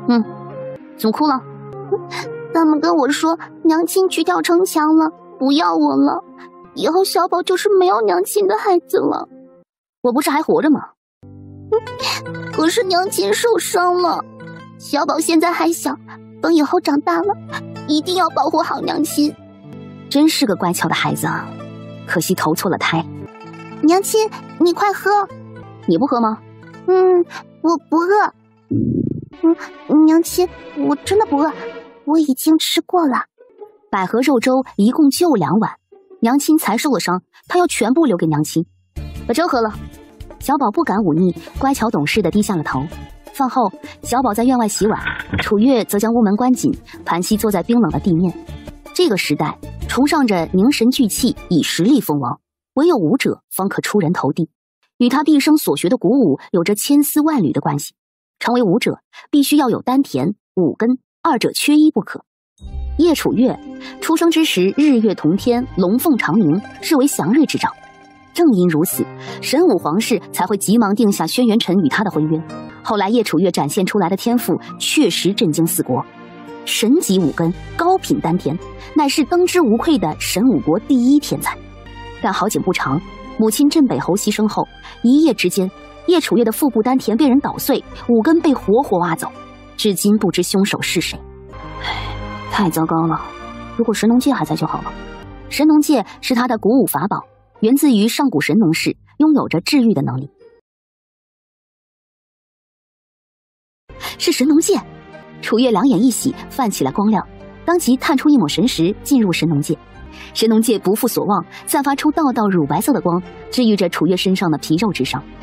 怎么哭了？ 他们跟我说娘亲去跳城墙了，不要我了，以后小宝就是没有娘亲的孩子了。 我不是还活着吗？ 可是娘亲受伤了，小宝现在还小，等以后长大了，一定要保护好娘亲。 真是个乖巧的孩子啊，可惜投错了胎。 娘亲，你快喝。 你不喝吗？ 我不饿。娘亲，我真的不饿，我已经吃过了。 百合肉粥一共就2碗，娘亲才受了伤，她要全部留给娘亲。把粥喝了。小宝不敢忤逆，乖巧懂事地低下了头。饭后，小宝在院外洗碗，楚月则将屋门关紧，盘膝坐在冰冷的地面。这个时代崇尚着凝神聚气，以实力封王，唯有武者方可出人头地，与他毕生所学的鼓舞有着千丝万缕的关系。成为武者，必须要有丹田、五根，二者缺一不可。叶楚月出生之时，日月同天，龙凤长鸣，是为祥瑞之兆。正因如此，神武皇室才会急忙定下轩辕晨与他的婚约。后来叶楚月展现出来的天赋确实震惊四国，神级五根，高品丹田，乃是登之无愧的神武国第一天才。但好景不长，母亲镇北侯牺牲后，一夜之间，叶楚月的腹部丹田被人捣碎，五根被活活挖走，至今不知凶手是谁。太糟糕了，如果神农戒还在就好了。神农戒是他的鼓舞法宝，源自于上古神农氏，拥有着治愈的能力。是神农戒！楚月两眼一喜，泛起了光亮，当即探出一抹神石，进入神农戒。神农戒不负所望，散发出道道乳白色的光，治愈着楚月身上的皮肉之伤。